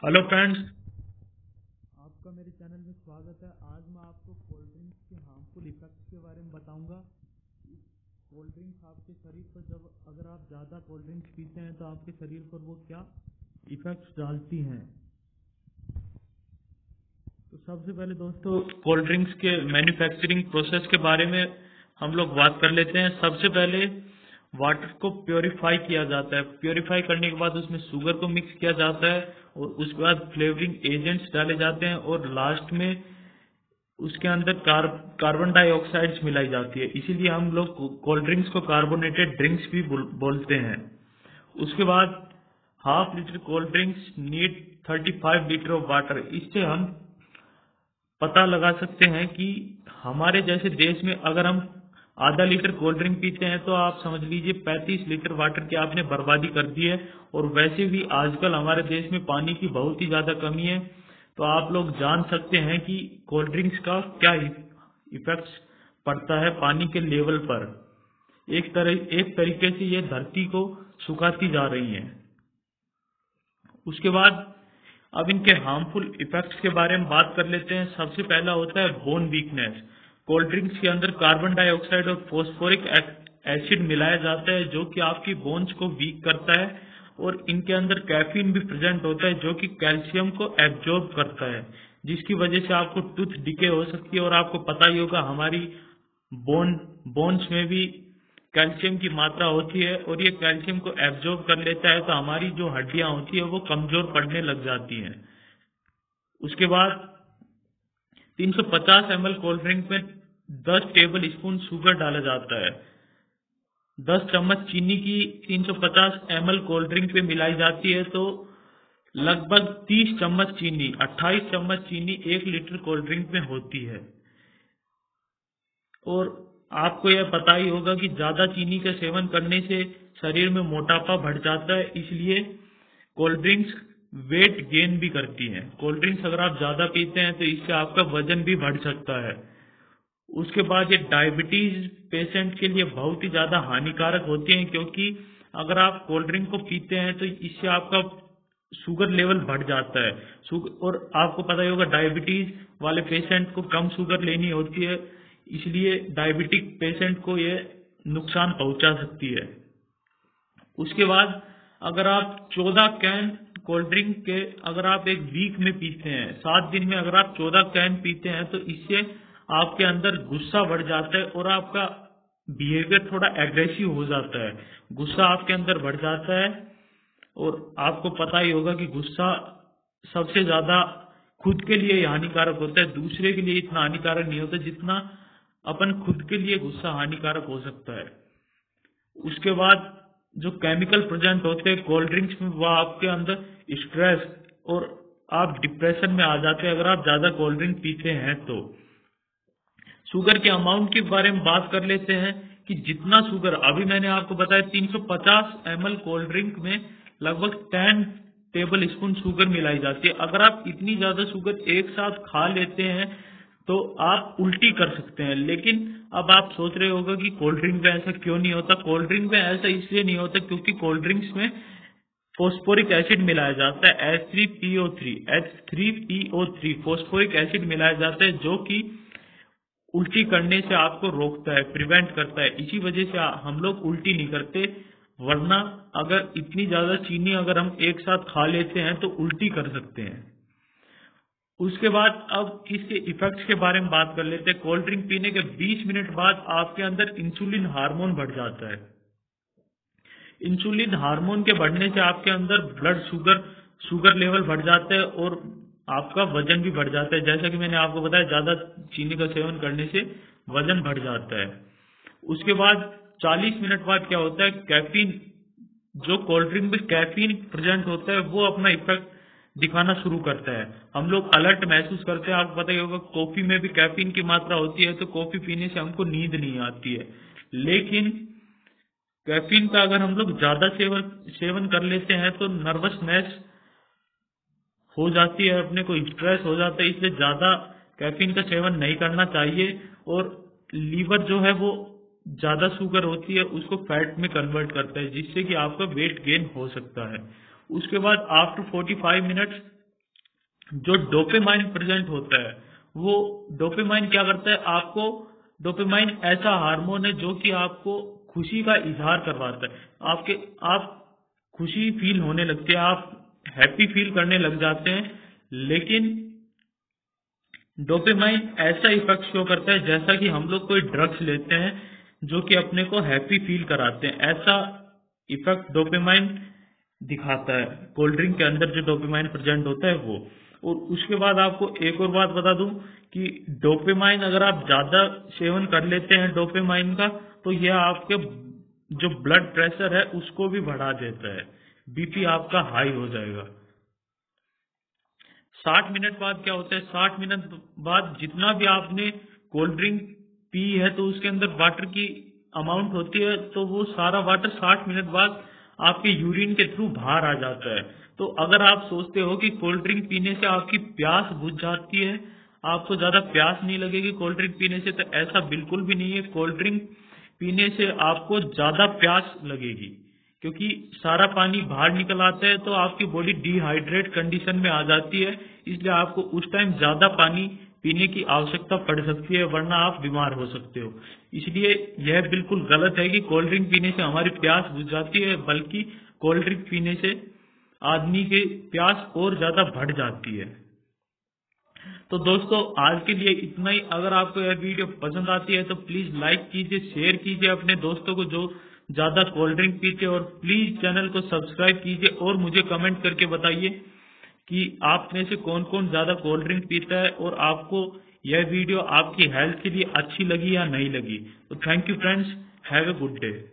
Hello friends. आपका मेरे channel में स्वागत है। आज मैं आपको कोल्ड ड्रिंक्स के हार्मफुल इफेक्ट्स के बारे में बताऊंगा। कोल्ड ड्रिंक्स आपके शरीर पर अगर आप ज़्यादा कोल्ड ड्रिंक्स पीते हैं तो आपके शरीर पर वो क्या इफेक्ट्स डालती हैं। तो सबसे पहले दोस्तों कोल्ड ड्रिंक्स के मैन्युफैक्चरिंग प्रोसेस के बारे में हम लोग बात कर लेते हैं। सबसे पहले वाटर को प्योरीफाई किया जाता है। प्योरीफाई करने के बाद उसमें शुगर को मिक्स किया जाता है और उसके बाद फ्लेवरिंग एजेंट्स डाले जाते हैं और लास्ट में उसके अंदर कार्बन डाइऑक्साइड्स मिलाई जाती है। इसीलिए हम लोग कोल्ड ड्रिंक्स को कार्बोनेटेड ड्रिंक्स भी बोलते हैं। उसके बाद half litre cold drinks need 35 litre of water. इससे हम पता लगा सकते हैं कि हमारे जैसे देश में अगर हम आधा लीटर कोल्ड ड्रिंक पीते हैं तो आप समझ लीजिए 35 लीटर वाटर की आपने बर्बादी कर दी है। और वैसे भी आजकल हमारे देश में पानी की बहुत ही ज्यादा कमी है। तो आप लोग जान सकते हैं कि कोल्ड ड्रिंक्स का क्या इफेक्ट्स पड़ता है पानी के लेवल पर। एक तरीके से ये धरती को सुखाती जा रही है। उसके बाद अब इनके हार्मफुल इफेक्ट्स के बारे में बात कर लेते हैं। सबसे पहला होता है बोन वीकनेस। कोल्ड ड्रिंक्स के अंदर कार्बन डाइऑक्साइड और फॉस्फोरिक एसिड मिलाया जाता है जो कि आपकी बोन्स को वीक करता है। और इनके अंदर कैफीन भी प्रेजेंट होता है जो कि कैल्शियम को एब्जॉर्ब करता है, जिसकी वजह से आपको टूथ डिके हो सकती है। और आपको पता ही होगा हमारी बोन्स में भी कैल्शियम की मात्रा होती है और ये कैल्शियम को एब्जॉर्ब कर लेता है, तो हमारी जो हड्डियां होती है वो कमजोर पड़ने लग जाती हैं। उसके बाद 350 ml कोल्ड ड्रिंक में 10 टेबल स्पून शुगर डाला जाता है। 10 चम्मच चीनी की 350 ml कोल्ड ड्रिंक में मिलाई जाती है तो लगभग 30 चम्मच चीनी 28 चम्मच चीनी 1 लीटर कोल्ड ड्रिंक में होती है। और आपको यह पता ही होगा कि ज्यादा चीनी का सेवन करने से शरीर में मोटापा बढ़ जाता है। इसलिए कोल्ड ड्रिंक्स वेट गेन भी करती हैं। कोल्ड ड्रिंक्स अगर आप ज्यादा पीते हैं तो इससे आपका वजन भी बढ़ सकता है। उसके बाद ये डायबिटीज पेशेंट के लिए बहुत ही ज्यादा हानिकारक होती है, क्योंकि अगर आप कोल्ड ड्रिंक को पीते हैं तो इससे आपका शुगर लेवल बढ़ जाता है। और आपको पता ही होगा डायबिटीज वाले पेशेंट को कम शुगर लेनी होती है, इसलिए डायबिटिक पेशेंट को ये नुकसान पहुंचा सकती है। उसके बाद अगर आप 14 कैन कोल्ड ड्रिंक के अगर आप एक वीक में पीते हैं, 7 दिन में अगर आप 14 कैन पीते हैं तो इससे आपके अंदर गुस्सा बढ़ जाता है और आपका बिहेवियर थोड़ा एग्रेसिव हो जाता है। गुस्सा आपके अंदर बढ़ जाता है। और आपको पता ही होगा कि गुस्सा सबसे ज्यादा खुद के लिए हानिकारक होता है, दूसरे के लिए इतना हानिकारक नहीं होता जितना अपन खुद के लिए गुस्सा हानिकारक हो सकता है। उसके बाद जो केमिकल प्रेजेंट होते हैं कोल्ड ड्रिंक्स में वो आपके अंदर स्ट्रेस और आप डिप्रेशन में आ जाते हैं अगर आप ज्यादा कोल्ड ड्रिंक पीते हैं तो। शुगर के अमाउंट के बारे में बात कर लेते हैं कि जितना शुगर अभी मैंने आपको बताया 350 ml कोल्ड ड्रिंक में लगभग 10 टेबल स्पून शुगर मिलाई जाती है। अगर आप इतनी ज्यादा शुगर एक साथ खा लेते हैं तो आप उल्टी कर सकते हैं। लेकिन अब आप सोच रहे होगा कि कोल्ड ड्रिंक में ऐसा क्यों नहीं होता। कोल्ड ड्रिंक में ऐसा इसलिए नहीं होता क्योंकि कोल्ड ड्रिंक्स में फॉस्फोरिक एसिड मिलाया जाता है H3PO3 फॉस्फोरिक एसिड मिलाया जाता है जो कि उल्टी करने से आपको रोकता है, प्रिवेंट करता है। इसी वजह से हम लोग उल्टी नहीं करते, वरना अगर इतनी ज्यादा चीनी अगर हम एक साथ खा लेते हैं तो उल्टी कर सकते हैं। उसके बाद अब इसके इफेक्ट्स के बारे में बात कर लेते हैं। कोल्ड ड्रिंक पीने के 20 मिनट बाद आपके अंदर इंसुलिन हार्मोन बढ़ जाता है। इंसुलिन हार्मोन के बढ़ने से आपके अंदर ब्लड शुगर लेवल बढ़ जाता है और आपका वजन भी बढ़ जाता है। जैसा कि मैंने आपको बताया ज्यादा चीनी का सेवन करने से वजन बढ़ जाता है। उसके बाद 40 मिनट बाद क्या होता है, कैफीन जो कोल्ड ड्रिंक में कैफीन प्रेजेंट होता है वो अपना इफेक्ट दिखाना शुरू करता है। हम लोग अलर्ट महसूस करते हैं। आपको पता ही होगा कॉफी में भी कैफीन की मात्रा होती है तो कॉफी पीने से हमको नींद नहीं आती है। लेकिन कैफीन का अगर हम लोग ज्यादा सेवन कर लेते हैं तो नर्वसनेस हो जाती है, अपने को स्ट्रेस हो जाता है। इसलिए ज्यादा कैफीन का सेवन नहीं करना चाहिए। और लीवर जो है वो ज्यादा शुगर होती है उसको फैट में कन्वर्ट करता है, जिससे कि आपका वेट गेन हो सकता है। उसके बाद आफ्टर 45 मिनट्स जो डोपामाइन प्रेजेंट होता है, वो डोपामाइन क्या करता है आपको, डोपामाइन ऐसा हार्मोन है जो कि आपको खुशी का इजहार करवाता है। आप खुशी फील होने लगती है, आप हैप्पी फील करने लग जाते हैं। लेकिन डोपामाइन ऐसा इफेक्ट शो करता है जैसा कि हम लोग कोई ड्रग्स लेते हैं जो कि अपने को हैप्पी फील कराते हैं, ऐसा इफेक्ट डोपामाइन दिखाता है। कोल्ड ड्रिंक के अंदर जो डोपामाइन प्रेजेंट होता है वो। और उसके बाद आपको एक और बात बता दूं कि डोपामाइन अगर आप ज्यादा सेवन कर लेते हैं डोपामाइन का, तो यह आपके जो ब्लड प्रेशर है उसको भी बढ़ा देता है, बीपी आपका हाई हो जाएगा। 60 मिनट बाद क्या होता है, 60 मिनट बाद जितना भी आपने कोल्ड ड्रिंक पी है तो उसके अंदर वाटर की अमाउंट होती है, तो वो सारा वाटर 60 मिनट बाद आपके यूरिन के थ्रू बाहर आ जाता है। तो अगर आप सोचते हो कि कोल्ड ड्रिंक पीने से आपकी प्यास बुझ जाती है, आपको ज्यादा प्यास नहीं लगेगी कोल्ड ड्रिंक पीने से, तो ऐसा बिल्कुल भी नहीं है। कोल्ड ड्रिंक पीने से आपको ज्यादा प्यास लगेगी, क्योंकि सारा पानी बाहर निकल आता है, तो आपकी बॉडी डिहाइड्रेट कंडीशन में आ जाती है। इसलिए आपको उस टाइम ज्यादा पानी पीने की आवश्यकता पड़ सकती है, वरना आप बीमार हो सकते हो। इसलिए यह बिल्कुल गलत है कि कोल्ड ड्रिंक पीने से हमारी प्यास बुझ जाती है, बल्कि कोल्ड ड्रिंक पीने से आदमी की प्यास और ज्यादा बढ़ जाती है। तो दोस्तों आज के लिए इतना ही। अगर आपको यह वीडियो पसंद आती है तो प्लीज लाइक कीजिए, शेयर कीजिए अपने दोस्तों को जो ज्यादा कोल्ड ड्रिंक पीते हैं, और प्लीज चैनल को सब्सक्राइब कीजिए और मुझे कमेंट करके बताइए कि आप में से कौन कौन ज्यादा कोल्ड ड्रिंक पीता है और आपको यह वीडियो आपकी हेल्थ के लिए अच्छी लगी या नहीं लगी। तो thank you friends, have a good day.